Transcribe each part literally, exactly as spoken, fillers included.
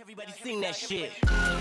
Everybody sing that shit.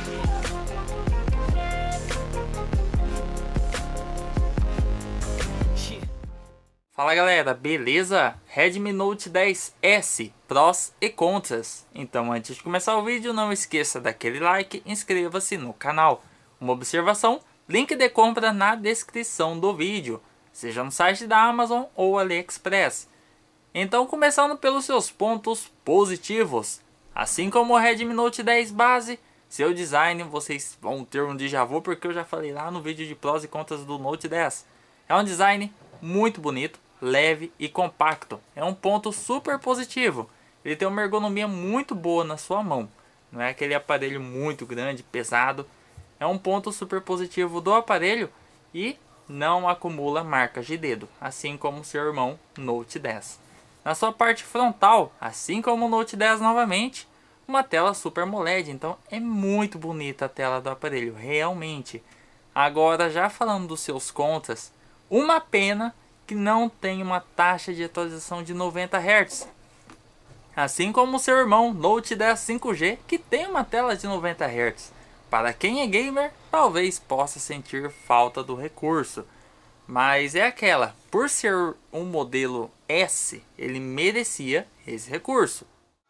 Fala galera, beleza? Redmi Note dez S, prós e contras. Então antes de começar o vídeo, não esqueça daquele like, inscreva-se no canal. Uma observação, link de compra na descrição do vídeo, seja no site da Amazon ou AliExpress. Então começando pelos seus pontos positivos. Assim como o Redmi Note dez base, seu design vocês vão ter um déjà vu, porque eu já falei lá no vídeo de prós e contras do Note dez. É um design muito bonito, leve e compacto. É um ponto super positivo. Ele tem uma ergonomia muito boa na sua mão. Não é aquele aparelho muito grande, pesado. É um ponto super positivo do aparelho e não acumula marcas de dedo, assim como seu irmão Note dez. Na sua parte frontal, assim como o Note dez novamente, uma tela Super AMOLED. Então é muito bonita a tela do aparelho, realmente. Agora, já falando dos seus contras, uma pena que não tem uma taxa de atualização de noventa hertz. Assim como o seu irmão Note dez cinco G, que tem uma tela de noventa hertz. Para quem é gamer, talvez possa sentir falta do recurso. Mas é aquela, por ser um modelo S, ele merecia esse recurso.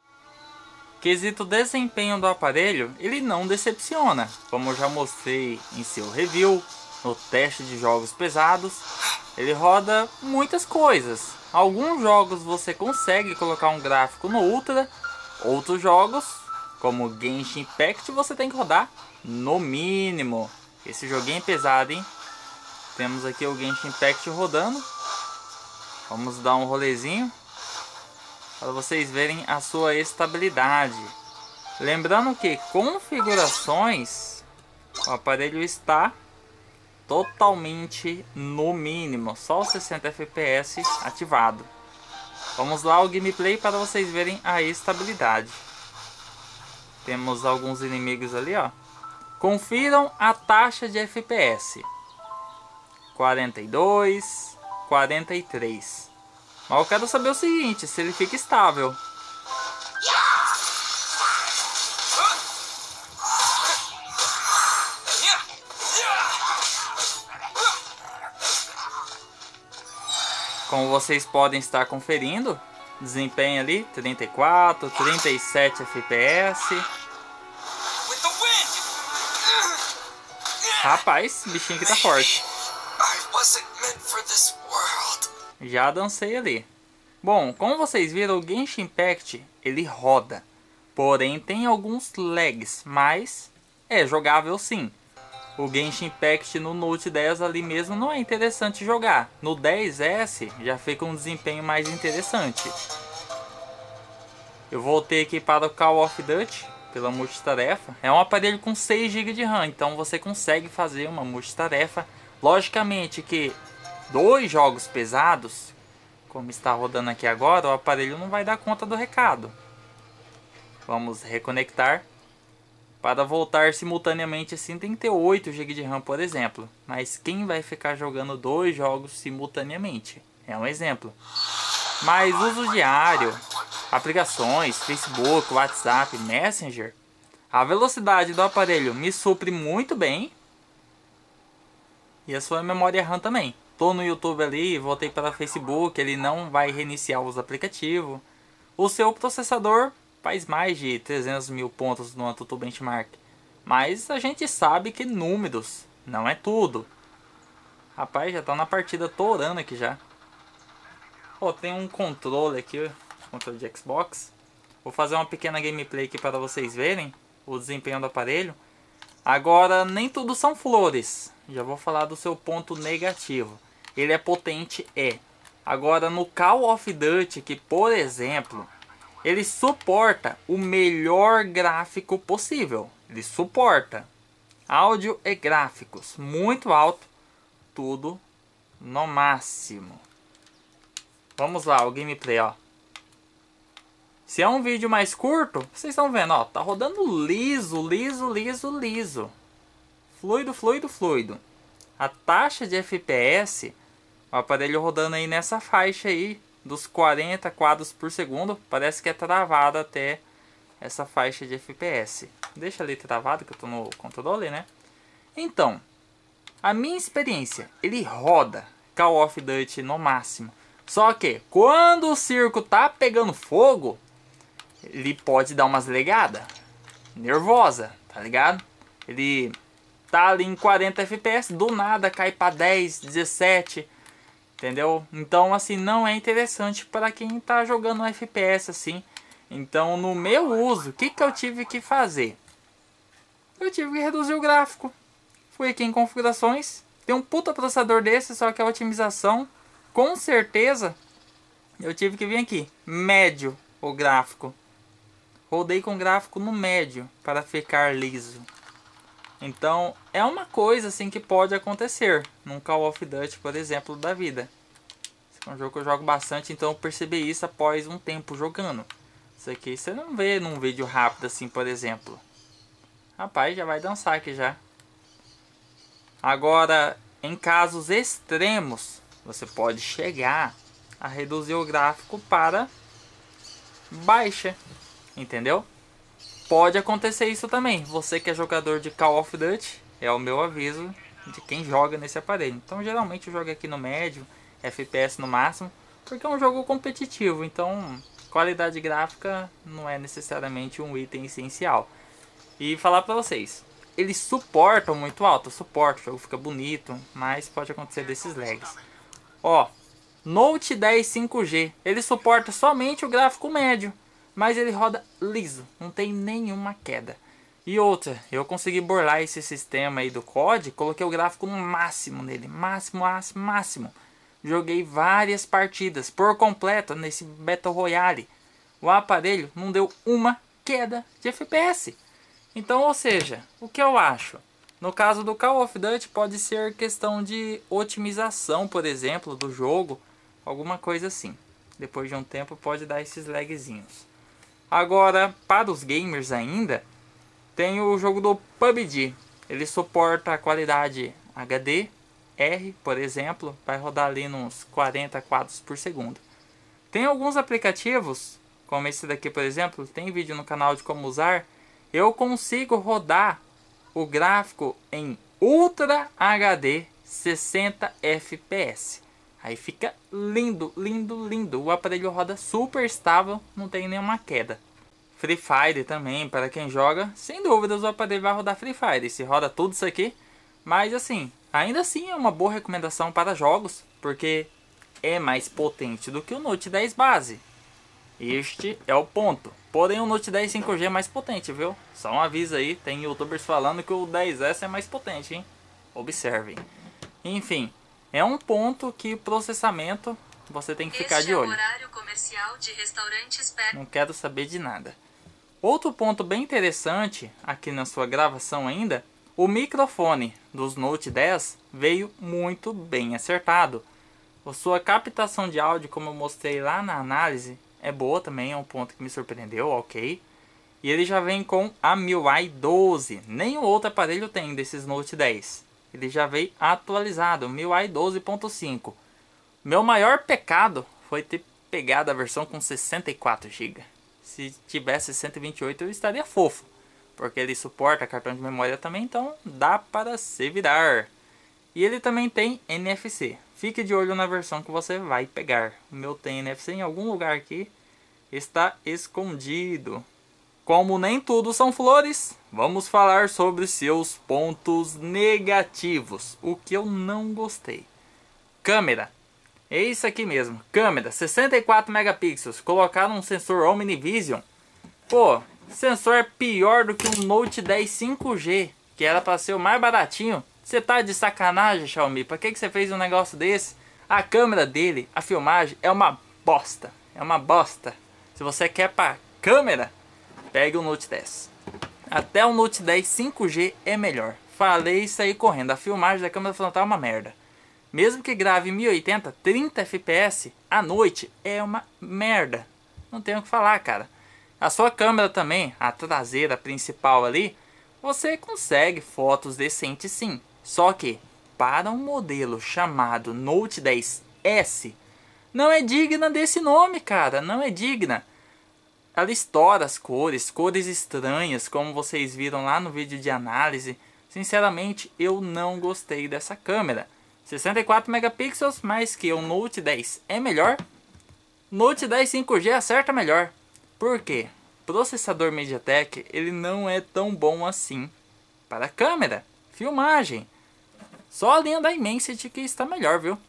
Quesito desempenho do aparelho, ele não decepciona. Como eu já mostrei em seu review, no teste de jogos pesados, ele roda muitas coisas. Alguns jogos você consegue colocar um gráfico no Ultra, outros jogos, como Genshin Impact, você tem que rodar no mínimo. Esse joguinho é pesado, hein? Temos aqui o Genshin Impact rodando. Vamos dar um rolezinho para vocês verem a sua estabilidade. Lembrando que configurações, o aparelho está totalmente no mínimo, só os sessenta F P S ativado. Vamos lá o gameplay para vocês verem a estabilidade. Temos alguns inimigos ali, ó. Confiram a taxa de F P S: quarenta e dois, quarenta e três. Mas eu quero saber o seguinte, se ele fica estável. Como vocês podem estar conferindo, desempenho ali trinta e quatro, trinta e sete F P S. Rapaz, esse bichinho aqui tá forte. Já dancei ali. Bom, como vocês viram, o Genshin Impact ele roda, porém tem alguns lags, mas é jogável sim. O Genshin Impact no Note dez ali mesmo não é interessante jogar. No dez S já fica um desempenho mais interessante. Eu voltei aqui para o Call of Duty pela multitarefa. É um aparelho com seis gigas de RAM, então você consegue fazer uma multitarefa. Logicamente que dois jogos pesados, como está rodando aqui agora, o aparelho não vai dar conta do recado. Vamos reconectar. Para voltar simultaneamente assim tem que ter oito gigas de RAM, por exemplo. Mas quem vai ficar jogando dois jogos simultaneamente? É um exemplo. Mas uso diário, aplicações, Facebook, WhatsApp, Messenger, a velocidade do aparelho me supre muito bem. E a sua memória RAM também. Tô no YouTube ali, voltei para o Facebook, ele não vai reiniciar os aplicativos. O seu processador faz mais de trezentos mil pontos no AnTuTu Benchmark. Mas a gente sabe que números não é tudo. Rapaz, já tá na partida, tô orando aqui já. Ó, tem um controle aqui, controle de Xbox. Vou fazer uma pequena gameplay aqui para vocês verem o desempenho do aparelho. Agora, nem tudo são flores. Já vou falar do seu ponto negativo. Ele é potente, é. Agora, no Call of Duty, que por exemplo, ele suporta o melhor gráfico possível. Ele suporta áudio e gráficos muito alto, tudo no máximo. Vamos lá, o gameplay, ó. Se é um vídeo mais curto, vocês estão vendo, ó, tá rodando liso, liso, liso, liso. Fluido, fluido, fluido. A taxa de F P S, o aparelho rodando aí nessa faixa aí dos quarenta quadros por segundo, parece que é travado até essa faixa de F P S. Deixa ali travado que eu tô no controle, né? Então, a minha experiência, ele roda Call of Duty no máximo. Só que quando o circo tá pegando fogo, ele pode dar umas legadas. Nervosa, tá ligado? Ele tá ali em quarenta F P S, do nada cai pra dez, dezessete, entendeu? Então assim, não é interessante para quem tá jogando F P S assim. Então no meu uso, o que que eu tive que fazer? Eu tive que reduzir o gráfico. Fui aqui em configurações, tem um puta processador desse, só que a otimização, com certeza, eu tive que vir aqui, médio o gráfico. Rodei com gráfico no médio para ficar liso. Então é uma coisa assim que pode acontecer num Call of Duty, por exemplo, da vida. Esse é um jogo que eu jogo bastante, então eu percebi isso após um tempo jogando. Isso aqui você não vê num vídeo rápido assim, por exemplo. Rapaz, já vai dançar aqui já. Agora, em casos extremos, você pode chegar a reduzir o gráfico para baixa. Entendeu? Pode acontecer isso também. Você que é jogador de Call of Duty, é o meu aviso de quem joga nesse aparelho. Então geralmente eu jogo aqui no médio, F P S no máximo, porque é um jogo competitivo. Então qualidade gráfica não é necessariamente um item essencial. E falar pra vocês, eles suportam muito alto, suporta, o jogo fica bonito, mas pode acontecer desses lags. Ó, Note dez cinco G, ele suporta somente o gráfico médio, mas ele roda liso, não tem nenhuma queda. E outra, eu consegui burlar esse sistema aí do C O D, coloquei o gráfico no máximo nele, máximo, máximo, máximo. Joguei várias partidas por completo nesse Battle Royale. O aparelho não deu uma queda de F P S. Então, ou seja, o que eu acho? No caso do Call of Duty pode ser questão de otimização, por exemplo, do jogo, alguma coisa assim. Depois de um tempo pode dar esses lagzinhos. Agora, para os gamers ainda, tem o jogo do P U B G. Ele suporta a qualidade H D R, por exemplo, vai rodar ali nos quarenta quadros por segundo. Tem alguns aplicativos, como esse daqui, por exemplo, tem vídeo no canal de como usar. Eu consigo rodar o gráfico em Ultra H D sessenta F P S. Aí fica lindo, lindo, lindo. O aparelho roda super estável, não tem nenhuma queda. Free Fire também, para quem joga, sem dúvidas o aparelho vai rodar Free Fire. Se roda tudo isso aqui, mas assim, ainda assim é uma boa recomendação para jogos, porque é mais potente do que o Note dez base. Este é o ponto. Porém o Note dez cinco G é mais potente, viu? Só um aviso aí, tem youtubers falando que o dez S é mais potente, hein? Observem. Enfim, é um ponto que o processamento você tem que ficar de olho. Não quero saber de nada. Outro ponto bem interessante aqui na sua gravação ainda, o microfone dos Note dez veio muito bem acertado. A sua captação de áudio, como eu mostrei lá na análise, é boa também, é um ponto que me surpreendeu, ok. E ele já vem com a M I U I doze, nenhum outro aparelho tem desses Note dez. Ele já veio atualizado, M I U I doze ponto cinco. Meu maior pecado foi ter pegado a versão com sessenta e quatro gigas. Se tivesse cento e vinte e oito eu estaria fofo, porque ele suporta cartão de memória também, então dá para se virar. E ele também tem N F C. Fique de olho na versão que você vai pegar. O meu tem N F C em algum lugar aqui, está escondido. Como nem tudo são flores, vamos falar sobre seus pontos negativos. O que eu não gostei. Câmera. É isso aqui mesmo. Câmera, sessenta e quatro megapixels. Colocaram um sensor Omnivision. Pô, sensor é pior do que um Note dez cinco G, que era para ser o mais baratinho. Você tá de sacanagem, Xiaomi? Pra que que você fez um negócio desse? A câmera dele, a filmagem, é uma bosta. É uma bosta. Se você quer pra câmera, pegue o Note dez. Até o Note dez cinco G é melhor. Falei isso aí correndo. A filmagem da câmera frontal é uma merda. Mesmo que grave mil e oitenta, trinta F P S à noite, é uma merda. Não tenho o que falar, cara. A sua câmera também, a traseira principal ali, você consegue fotos decentes sim. Só que, para um modelo chamado Note dez S, não é digna desse nome, cara. Não é digna. ela estoura as cores, cores estranhas, como vocês viram lá no vídeo de análise. Sinceramente, eu não gostei dessa câmera. sessenta e quatro megapixels, mas que o Note dez é melhor. Note dez cinco G acerta melhor. Por quê? Processador MediaTek, ele não é tão bom assim para câmera, filmagem. Só a linha da Dimensity que está melhor, viu?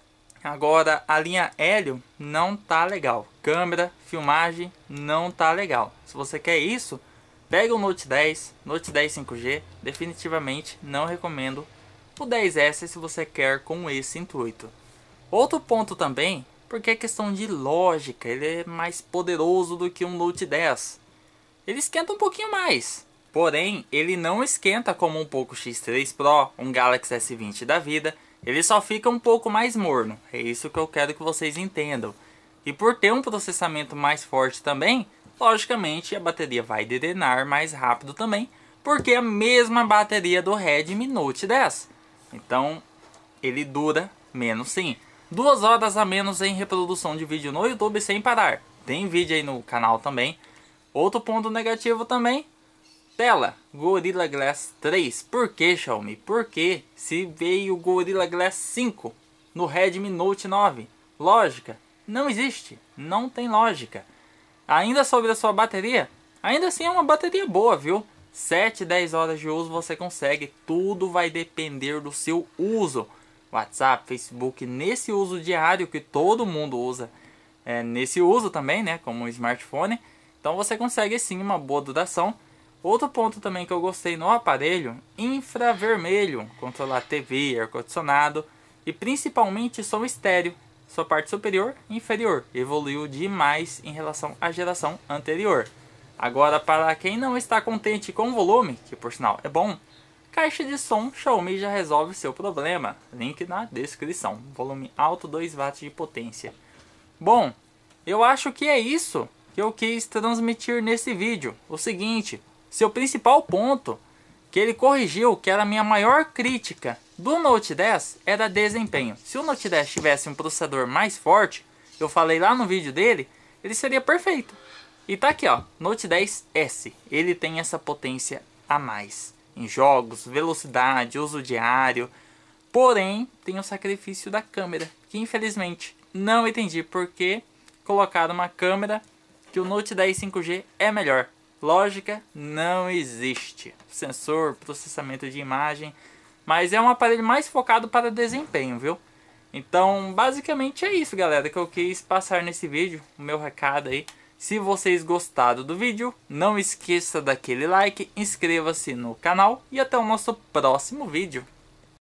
Agora a linha Helio não tá legal. Câmera, filmagem não tá legal. Se você quer isso, pega o Note dez, Note dez cinco G. Definitivamente não recomendo o dez S se você quer com esse intuito. Outro ponto também, porque é questão de lógica, ele é mais poderoso do que um Note dez. Ele esquenta um pouquinho mais, porém ele não esquenta como um Poco X três Pro, um Galaxy S vinte da vida. Ele só fica um pouco mais morno, é isso que eu quero que vocês entendam. E por ter um processamento mais forte também, logicamente a bateria vai drenar mais rápido também, porque é a mesma bateria do Redmi Note dez. Então ele dura menos sim. Duas horas a menos em reprodução de vídeo no YouTube sem parar. Tem vídeo aí no canal também. Outro ponto negativo também. Tela Gorilla Glass três. Por que, Xiaomi? Por que se veio o Gorilla Glass cinco no Redmi Note nove? Lógica? Não existe. Não tem lógica. Ainda sobre a sua bateria, ainda assim é uma bateria boa, viu? sete, dez horas de uso você consegue. Tudo vai depender do seu uso. WhatsApp, Facebook, nesse uso diário que todo mundo usa, é, nesse uso também, né, como um smartphone, então você consegue sim uma boa duração. Outro ponto também que eu gostei no aparelho, infravermelho, controlar T V, ar-condicionado e principalmente som estéreo, sua parte superior e inferior, evoluiu demais em relação à geração anterior. Agora, para quem não está contente com o volume, que por sinal é bom, caixa de som Xiaomi já resolve seu problema. Link na descrição. Volume alto, dois watts de potência. Bom, eu acho que é isso que eu quis transmitir nesse vídeo. O seguinte, seu principal ponto que ele corrigiu, que era a minha maior crítica do Note dez, era desempenho. Se o Note dez tivesse um processador mais forte, eu falei lá no vídeo dele, ele seria perfeito. E tá aqui ó, Note dez S, ele tem essa potência a mais em jogos, velocidade, uso diário. Porém, tem o sacrifício da câmera, que infelizmente não entendi porque colocaram uma câmera que o Note dez cinco G é melhor. Lógica não existe. Sensor, processamento de imagem, mas é um aparelho mais focado para desempenho, viu? Então, basicamente é isso, galera, que eu quis passar nesse vídeo, o meu recado aí. Se vocês gostaram do vídeo, não esqueça daquele like, inscreva-se no canal e até o nosso próximo vídeo.